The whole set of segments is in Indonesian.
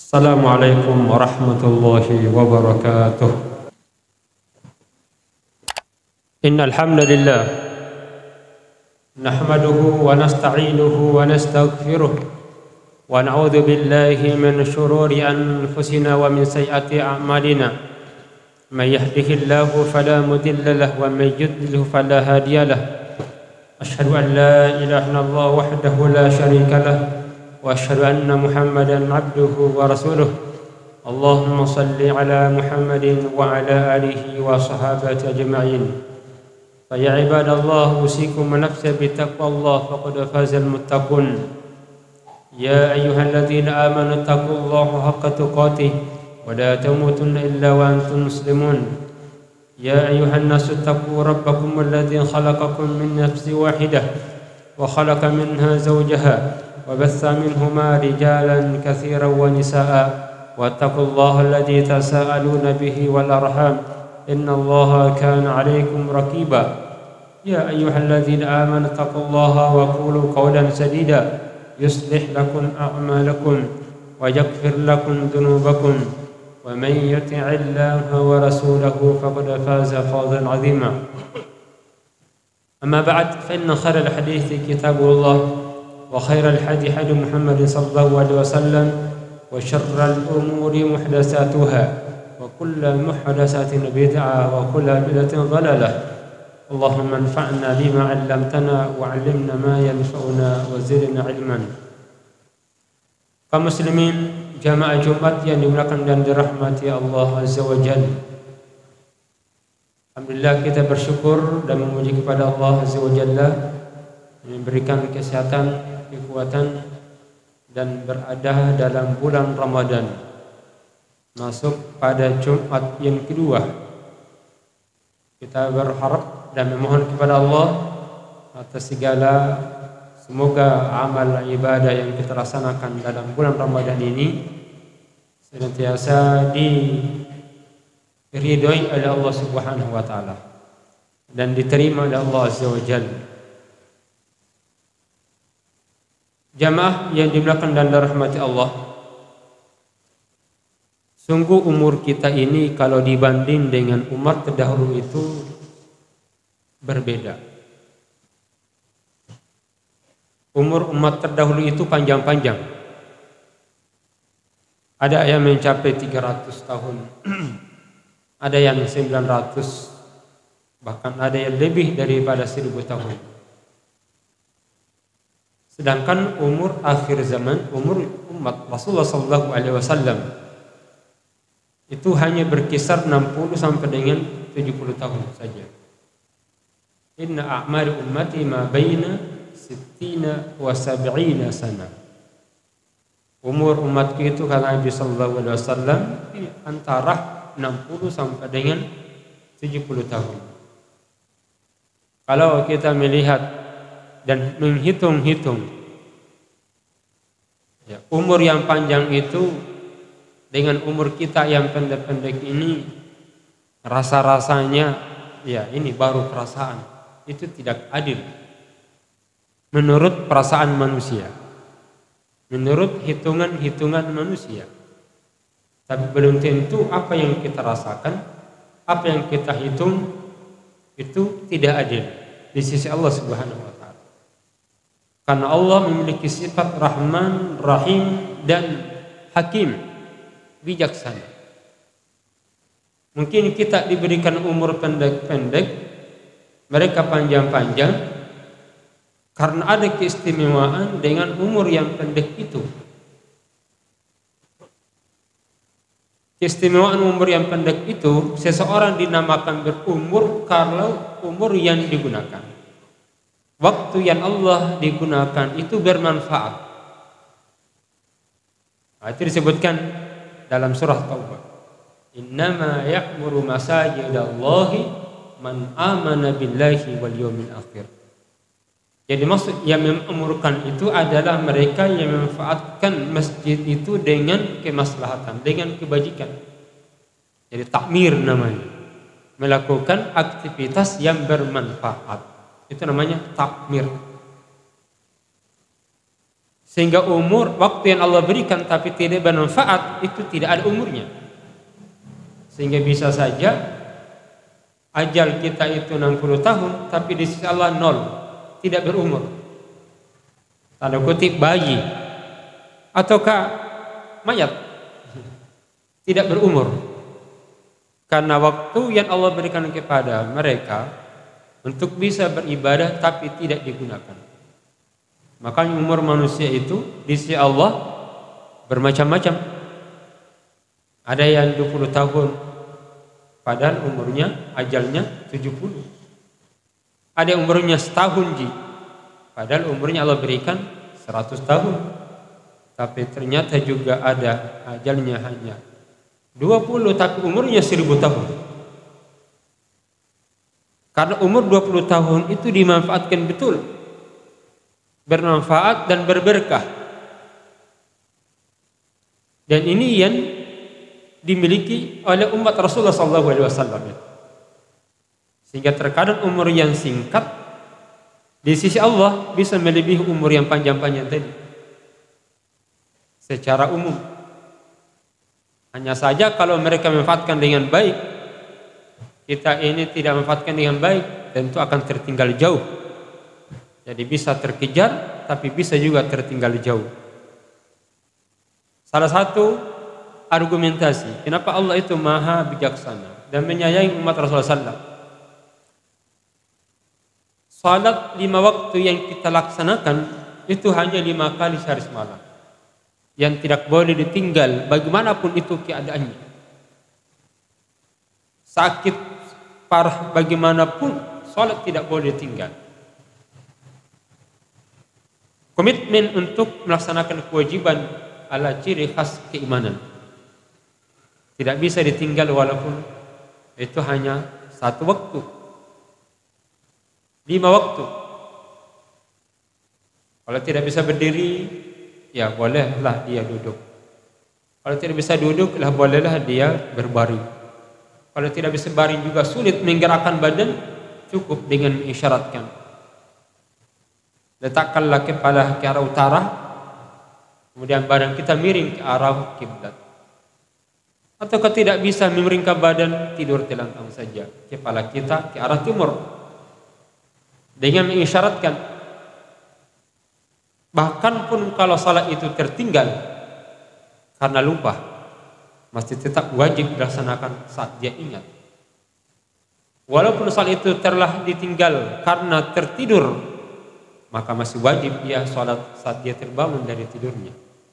Assalamualaikum warahmatullahi wabarakatuh. Innal hamdalillah nahmaduhu wa nasta'inuhu wa nastaghfiruh wa na'udzu billahi min shururi anfusina wa min sayyiati a'malina. May yahdihillahu fala mudilla lahu wa may yudlil fala hadiya lahu. Asyhadu an la ilaha illallah wahdahu la syarika lahu wa asyhadu anna Muhammadan abduhu wa rasuluh. Allahumma salli ala Muhammadin wa ala alihi wa sahabati ajma'in. Fa ya ibadallah usikum wa nafsi bi taqwallah faqad fazal muttaqun. Ya ayyuhalladzina amanu taqullaha haqqa tuqatih wa la tamutunna illa wa antum muslimun. Ya ayyuhan nasu taqu rabbakum alladzi khalaqakum min nafsin wahidah wa khalaqa minha zawjaha وبث منهما رجالا كثيرا ونساء واتقوا الله الذي تساءلون به والأرحام إن الله كان عليكم رقيبا يا أيها الذين آمنوا اتقوا الله وقولوا قولا سديدا يصلح لكم أعمالكم ويغفر لكم ذنوبكم ومن يطع الله ورسوله فقد فاز فوزا عظيما أما بعد فإن خير الحديث كتاب الله وخير الحديث حديث محمد صلى الله عليه وسلم وشر الأمور محدثاتها وكل محدثة بدعة وكل بدعة ضلالة. اللهم انفعنا بما علمتنا وعلمنا ما ينفعنا وزدنا علما. Kaum muslimin jamaah Jumat yang dimuliakan dan dirahmati Allah Azza wa Jalla. Alhamdulillah kita bersyukur dan memuji kepada Allah Azza wa Jalla yang memberikan kesehatan, kekuatan dan berada dalam bulan Ramadan masuk pada Jumat yang kedua. Kita berharap dan memohon kepada Allah atas segala semoga amal ibadah yang kita laksanakan dalam bulan Ramadan ini senantiasa diridhoi oleh Allah Subhanahu wa taala dan diterima oleh Allah Azza wa Jalla. Jamaah yang dimuliakan dan dirahmati Allah, sungguh umur kita ini kalau dibanding dengan umat terdahulu itu berbeda. Umur umat terdahulu itu panjang-panjang. Ada yang mencapai 300 tahun, ada yang 900, bahkan ada yang lebih daripada 1000 tahun. Sedangkan umur akhir zaman, umur umat Rasulullah SAW itu hanya berkisar 60 sampai dengan 70 tahun saja. Inna a'mari ummati ma baina sittina wa sab'ina sana. Umur umatku itu kata Nabi SAW antara 60 sampai dengan 70 tahun. Kalau kita melihat dan menghitung-hitung ya, umur yang panjang itu dengan umur kita yang pendek-pendek ini, rasa-rasanya ya ini baru perasaan, itu tidak adil menurut perasaan manusia, menurut hitungan-hitungan manusia. Tapi belum tentu apa yang kita rasakan, apa yang kita hitung itu tidak adil di sisi Allah Subhanahu wa taala. Karena Allah memiliki sifat Rahman, Rahim dan Hakim, bijaksana. Mungkin kita diberikan umur pendek-pendek, mereka panjang-panjang, karena ada keistimewaan dengan umur yang pendek itu. Keistimewaan umur yang pendek itu, seseorang dinamakan berumur kalau umur yang digunakan, waktu yang Allah digunakan itu bermanfaat. Itu disebutkan dalam surah Taubah. Innama ya'muru masajidallahi man amana billahi wal yawmil akhir. Jadi maksud yang memamurkan itu adalah mereka yang memanfaatkan masjid itu dengan kemaslahatan, dengan kebajikan. Jadi takmir namanya. Melakukan aktivitas yang bermanfaat. Itu namanya takmir. Sehingga umur, waktu yang Allah berikan tapi tidak bermanfaat, itu tidak ada umurnya. Sehingga bisa saja ajal kita itu 60 tahun, tapi di sisi Allah 0, tidak berumur. Tanda kutip bayi, ataukah mayat, tidak berumur. Karena waktu yang Allah berikan kepada mereka untuk bisa beribadah tapi tidak digunakan. Makanya umur manusia itu di sisi Allah bermacam-macam. Ada yang 20 tahun padahal umurnya, ajalnya 70. Ada yang umurnya setahun padahal umurnya Allah berikan 100 tahun. Tapi ternyata juga ada ajalnya hanya 20 tapi umurnya 1000 tahun. Karena umur 20 tahun itu dimanfaatkan betul, bermanfaat dan berberkah. Dan ini yang dimiliki oleh umat Rasulullah SAW. Sehingga terkadang umur yang singkat di sisi Allah bisa melebihi umur yang panjang-panjang tadi. Secara umum. Hanya saja kalau mereka memanfaatkan dengan baik, kita ini tidak memanfaatkan dengan baik, tentu akan tertinggal jauh. Jadi bisa terkejar, tapi bisa juga tertinggal jauh. Salah satu argumentasi kenapa Allah itu maha bijaksana dan menyayangi umat Rasulullah SAW. Salat 5 waktu yang kita laksanakan itu hanya 5 kali sehari semalam, yang tidak boleh ditinggal bagaimanapun itu keadaannya. Sakit parah bagaimanapun, salat tidak boleh ditinggal. Komitmen untuk melaksanakan kewajiban ala ciri khas keimanan. Tidak bisa ditinggal walaupun itu hanya 1 waktu. 5 waktu. Kalau tidak bisa berdiri, ya bolehlah dia duduk. Kalau tidak bisa duduk, bolehlah dia berbaring. Kalau tidak bisa baring juga sulit menggerakkan badan, cukup dengan mengisyaratkan. Letakkanlah kepala ke arah utara, kemudian badan kita miring ke arah kiblat. Atau kalau tidak bisa meמיringkan badan, tidur telentang saja, kepala kita ke arah timur, dengan mengisyaratkan. Bahkan pun kalau salat itu tertinggal karena lupa, masih tetap wajib dilaksanakan saat dia ingat. Walaupun salat itu telah ditinggal karena tertidur, maka masih wajib dia salat saat dia terbangun dari tidurnya.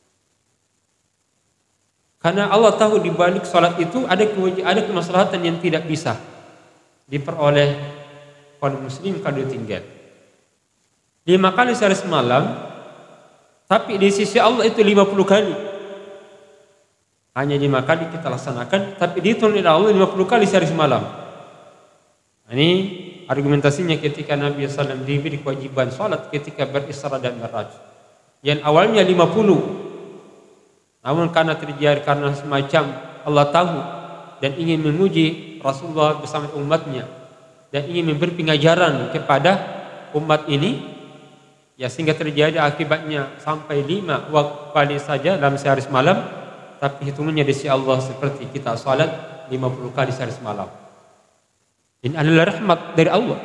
Karena Allah tahu di balik salat itu ada kemaslahatan yang tidak bisa diperoleh oleh muslim kalau ditinggal. 5 kali sehari semalam, tapi di sisi Allah itu 50 kali. Hanya 5 kali kita laksanakan, tapi dihitung oleh Allah 50 kali sehari semalam. Ini argumentasinya ketika Nabi SAW diberi kewajiban salat ketika berisra dan mi'raj. Yang awalnya 50, namun karena terjadi karena semacam Allah tahu dan ingin menguji Rasulullah bersama umatnya dan ingin memberi pengajaran kepada umat ini, ya sehingga terjadi akibatnya sampai 5 kali saja dalam sehari semalam, tapi hitungannya di sisi Allah seperti kita salat 50 kali sehari semalam. Ini adalah rahmat dari Allah.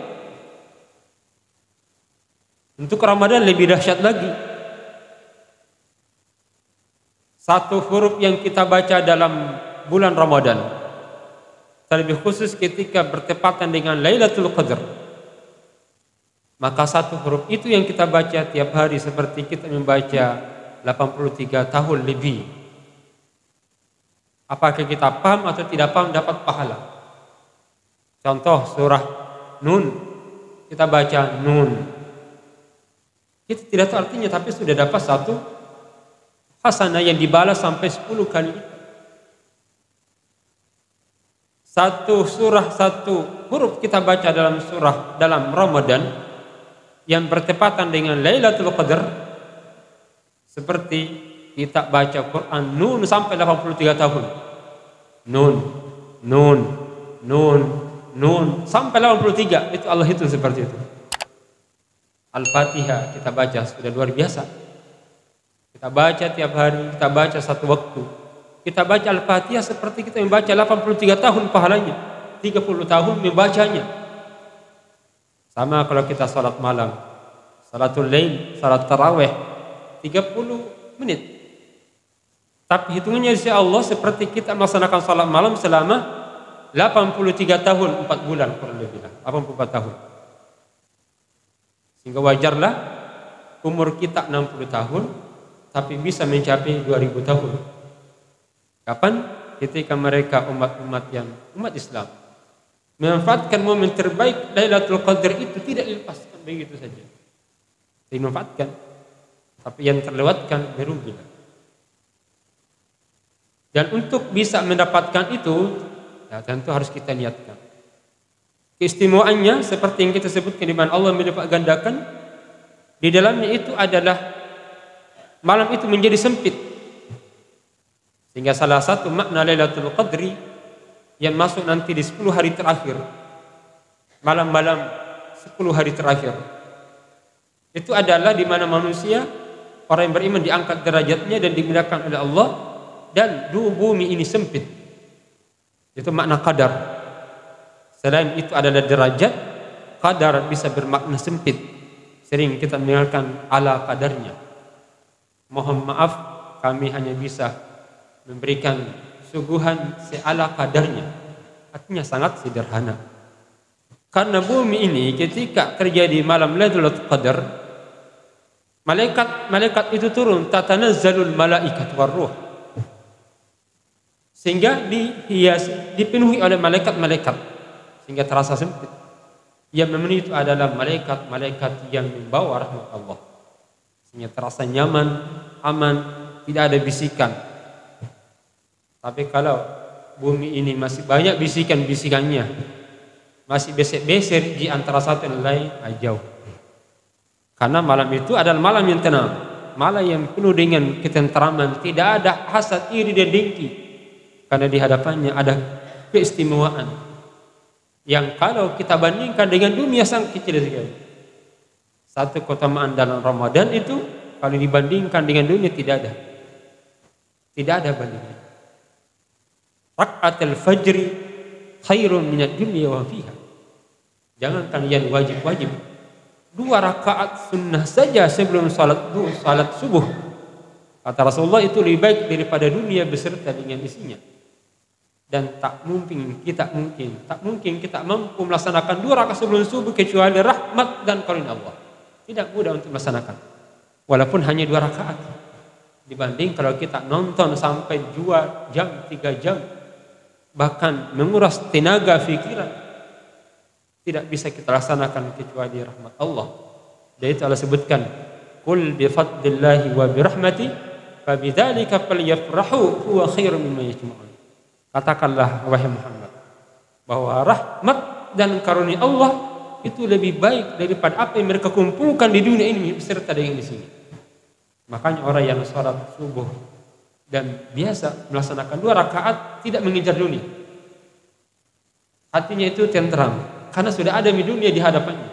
Untuk Ramadan lebih dahsyat lagi. 1 huruf yang kita baca dalam bulan Ramadan, terlebih khusus ketika bertepatan dengan Lailatul Qadar, maka 1 huruf itu yang kita baca tiap hari seperti kita membaca 83 tahun lebih. Apakah kita paham atau tidak paham dapat pahala. Contoh surah Nun, kita baca Nun, kita tidak tahu artinya tapi sudah dapat 1 hasanah yang dibalas sampai 10 kali. 1 surah 1 huruf kita baca dalam Ramadan yang bertepatan dengan Lailatul Qadar, seperti kita baca Quran Nun sampai 83 tahun. Nun, Nun, Nun, Nun sampai 83, itu Allah hitung seperti itu. Al-Fatihah kita baca sudah luar biasa. Kita baca tiap hari, kita baca satu waktu. Kita baca Al-Fatihah seperti kita membaca 83 tahun pahalanya, 30 tahun membacanya. Sama kalau kita salat malam, salatul lail, salat tarawih 30 menit. Tapi hitungannya di sisi Allah seperti kita melaksanakan salat malam selama 83 tahun 4 bulan kurang lebih, 84 tahun. Sehingga wajarlah umur kita 60 tahun tapi bisa mencapai 2000 tahun. Kapan? Ketika mereka umat-umat Islam memanfaatkan momen terbaik Lailatul Qadar itu tidak dilepaskan begitu saja. Dimanfaatkan, tapi yang terlewatkan merugi. Dan untuk bisa mendapatkan itu, ya tentu harus kita niatkan. Keistimewaannya seperti yang kita sebutkan di mana Allah melipat gandakan, di dalamnya itu adalah malam itu menjadi sempit. Sehingga salah satu makna Lailatul Qadri yang masuk nanti di 10 hari terakhir, malam-malam 10 hari terakhir, itu adalah di mana manusia, orang yang beriman diangkat derajatnya dan dimuliakan oleh Allah, dan bumi ini sempit. Itu makna qadar. Selain itu adalah derajat, qadar bisa bermakna sempit. Sering kita mendengarkan ala qadarnya. Mohon maaf, kami hanya bisa memberikan suguhan seala kadarnya. Artinya sangat sederhana. Karena bumi ini ketika terjadi malam Lailatul Qadar, malaikat itu turun, tatanazzalul malaikat warruh. Sehingga dipenuhi oleh malaikat-malaikat sehingga terasa sempit. Yang memenuhi itu adalah malaikat-malaikat yang membawa rahmat Allah. Sehingga terasa nyaman, aman, tidak ada bisikan. Tapi kalau bumi ini masih banyak bisikan-bisikannya, masih besek-besek di antara satu dan lain, jauh. Karena malam itu adalah malam yang tenang, malam yang penuh dengan ketenteraman, tidak ada hasad, iri dan dengki. Karena di hadapannya ada keistimewaan yang kalau kita bandingkan dengan dunia sangat kecil sekali. Satu keutamaan dalam Ramadan itu kalau dibandingkan dengan dunia tidak ada bandingnya. Rakaatul fajri khairun minad dunya wa fiha. Jangan kalian wajib-wajib. 2 rakaat sunnah saja sebelum salat subuh. Kata Rasulullah itu lebih baik daripada dunia beserta dengan isinya. Dan tak mungkin kita mampu melaksanakan 2 rakaat sebelum subuh kecuali rahmat dan karunia Allah. Tidak mudah untuk melaksanakan. Walaupun hanya 2 rakaat. Dibanding kalau kita nonton sampai 2 jam, 3 jam, bahkan menguras tenaga fikiran, tidak bisa kita laksanakan kecuali rahmat Allah. Dan itu Allah sebutkan, qul bi fadlillahi wa bi rahmati fa bidzalika falyafrahu huwa khairum mimma yajma'un. Katakanlah wahai Muhammad bahwa rahmat dan karunia Allah itu lebih baik daripada apa yang mereka kumpulkan di dunia ini beserta dengan di sini. Makanya orang yang salat subuh dan biasa melaksanakan 2 rakaat tidak mengejar dunia, hatinya itu tenteram karena sudah ada di dunia di hadapannya,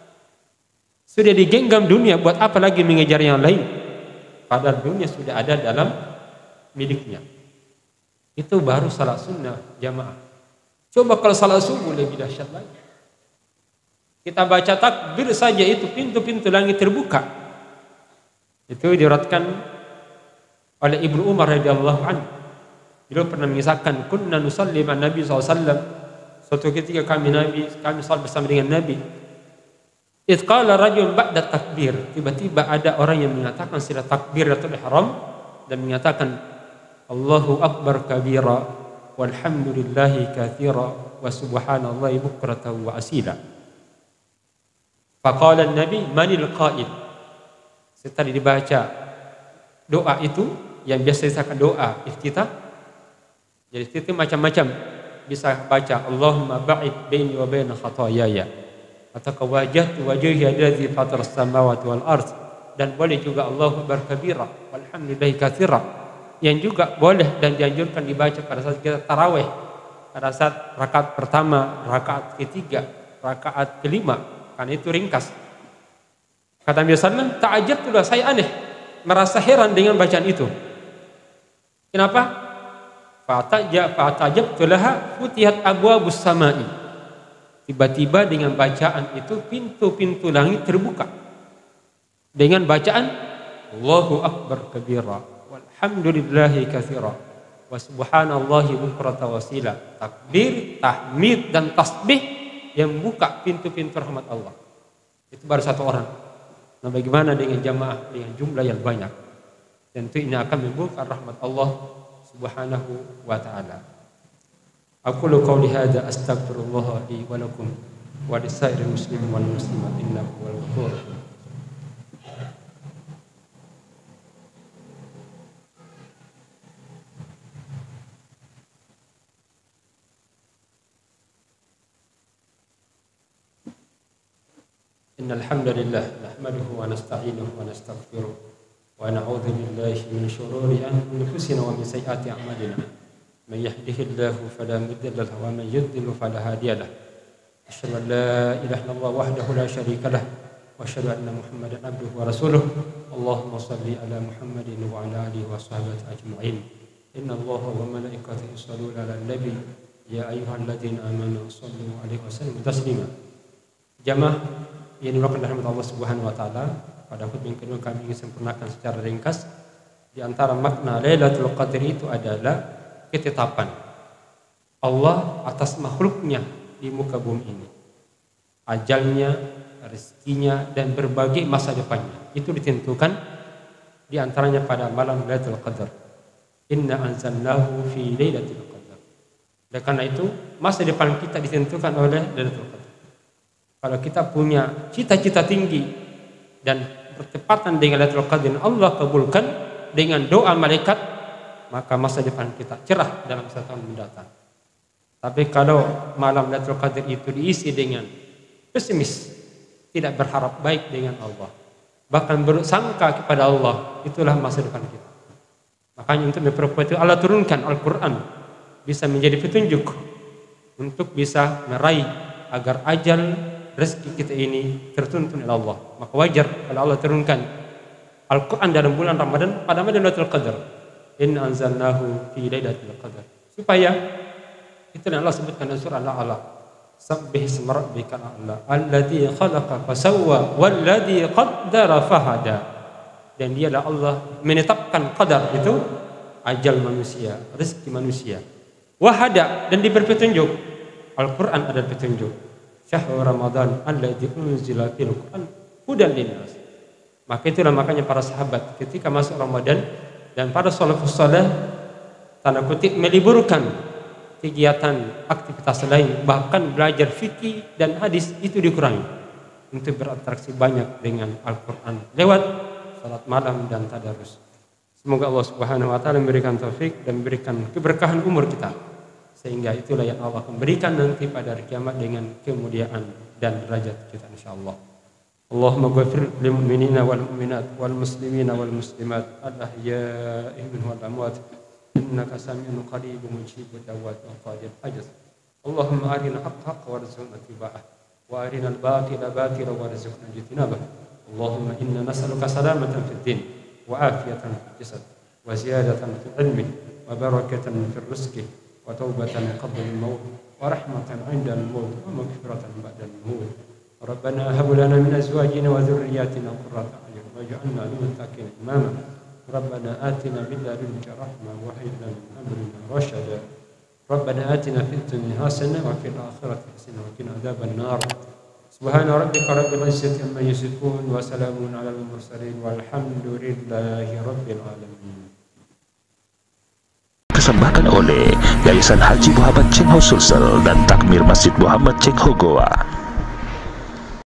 sudah digenggam dunia, buat apa lagi mengejar yang lain padahal dunia sudah ada dalam miliknya. Itu baru salat sunnah jamaah. Coba kalau salat subuh lebih dahsyat lagi. Kita baca takbir saja itu pintu-pintu langit terbuka. Itu diriwayatkan oleh Ibnu Umar radhiyallahu anhu. Beliau pernah mengisahkan, kunna nusalli ma'an Nabi SAW. Suatu ketika kami salat bersama dengan Nabi. Idz qala rajul ba'da takbir. Tiba-tiba ada orang yang mengatakan setelah takbiratul ihram dan mengatakan Allahu akbar kabira walhamdulillahi katsira wa subhanallahi bukratan wa asila. Faqala an-nabi manil qa'il. Setelah dibaca doa itu yang biasa disahkan doa iftitah. Jadi itu macam-macam. Bisa baca Allahumma ba'id baini wa baina khataayaya atau wajhatu wajhi alladzi fatara as-samawati wal ardh, dan boleh juga Allahu akbar kabira walhamdulillahi katsira, yang juga boleh dan dianjurkan dibaca pada saat kita tarawih, pada saat rakaat pertama, rakaat ketiga, rakaat kelima, karena itu ringkas. Kata Nabi sallallahu alaihi wasallam, ta'ajjabtu, saya aneh merasa heran dengan bacaan itu. Kenapa? Fa'tajab tulaha futihat abwabus samai. Tiba-tiba dengan bacaan itu pintu-pintu langit terbuka. Dengan bacaan Allahu akbar kabira walhamdulillahi katsira wa subhanallahi bukratan wasila. Takbir, tahmid dan tasbih yang buka pintu-pintu rahmat Allah. Itu baru satu orang. Nah, bagaimana dengan jamaah dengan jumlah yang banyak? Tentu ini akan membuka rahmat Allah Subhanahu wa ta'ala. Aqulu qawli hadza astaghfirullah li wa lakum wa lisairil muslimin wal muslimat innahu huwal ghafurur rahim. Innal hamdalillah nahmaduhu wa nasta'inuhu wa nastaghfiruh wa na'udzu billahi min shururi anfusina wa min sayyiati a'malina. Man yahdihillahu fala mudilla lahu wa man yudlil fala hadiya lahu. Asyhadu an la ilaha illallah wahdahu la syarika lahu wa asyhadu anna Muhammadan abduhu wa rasuluh. Allahumma shalli ala Muhammadin wa ala alihi wa sahbihi ajma'in. Inna Allaha wa malaikatahu yusholluna 'alan nabi ya ayyuhalladzina amanu shallu 'alaihi wa sallimu taslima. Jamaah yang dimuliakan rahmat Allah Subhanahu wa taala, pada khutbah yang kedua kami ingin sempurnakan secara ringkas. Di antara makna Lailatul Qadar itu adalah ketetapan Allah atas makhluknya di muka bumi ini. Ajalnya, rezekinya dan berbagai masa depannya itu ditentukan di antaranya pada malam Lailatul Qadar. Inna anzalnahu fi Lailatul Qadar. Dan karena itu masa depan kita ditentukan oleh Lailatul Qadar. Kalau kita punya cita-cita tinggi dan bertepatan dengan Lailatul Qadar, Allah kabulkan dengan doa malaikat, maka masa depan kita cerah dalam 1 tahun mendatang. Tapi kalau malam Lailatul Qadar itu diisi dengan pesimis, tidak berharap baik dengan Allah, bahkan bersangka kepada Allah, itulah masa depan kita. Makanya untuk memperkuat itu Allah turunkan Al-Quran bisa menjadi petunjuk untuk bisa meraih agar ajal rezeki kita ini tertuntun oleh Allah. Maka wajar kalau Allah turunkan Al-Quran dalam bulan Ramadan pada malam Lailatul Qadar. Inna anzalnahu fi Lailatul Qadar. Supaya itu yang Allah sebutkan dalam surah Al-A'la. Sabbih isma rabbikal a'la alladzi khalaqa fasawwa walladzi qaddara fahada. Dan dialah Allah menetapkan qadar itu ajal manusia, rezeki manusia. Wahada dan diberi petunjuk. Al-Quran adalah petunjuk. Syahrul Ramadan alladzi unzila fil Qur'an hudan linnas. Maka itulah makanya para sahabat ketika masuk Ramadan dan para salafus saleh tanda kutip meliburkan kegiatan aktivitas lain, bahkan belajar fikih dan hadis itu dikurangi untuk berinteraksi banyak dengan Al-Qur'an lewat salat malam dan tadarus. Semoga Allah Subhanahu wa taala memberikan taufik dan memberikan keberkahan umur kita, sehingga itulah yang Allah akan berikan nanti pada hari kiamat dengan kemuliaan dan derajat kita insyaallah. Allahumma ghafir lil mu'minina wal mu'minat wal muslimina wal muslimat al ahya'i minhum wal amwat innaka sami'un qaribun mujibud da'wat wa qadir hajat. Allahumma arina haqqa warzuqna ittiba'ah wa arina al batila batila warzuqna ijtinabah. Allahumma inna nas'aluka salamatan fid din wa afiyatan fil jasad wa ziyadatan fil ilmi wa barakatan fil rizqi wa taubatan qabla al-maut wa rahmatan 'inda al-maut wa maghfiratan ba'da al-maut. Rabbana hab lana min azwajina wa dhurriyyatina qurrata a'yun waj'alna lil muttaqina imama. Rabbana atina min ladunka rahmah wa hab lana min amrina rashada. Rabbana atina fid dunya hasanah wa fil akhirati hasanah wa qina adzaban nar. Subhana rabbika rabbil izzati amma yasifun wa salamun 'alal mursalin walhamdulillahi rabbil alamin. Dipersembahkan oleh Yayasan Haji Muhammad Cengho Sulsel dan Takmir Masjid Muhammad Cengho Goa.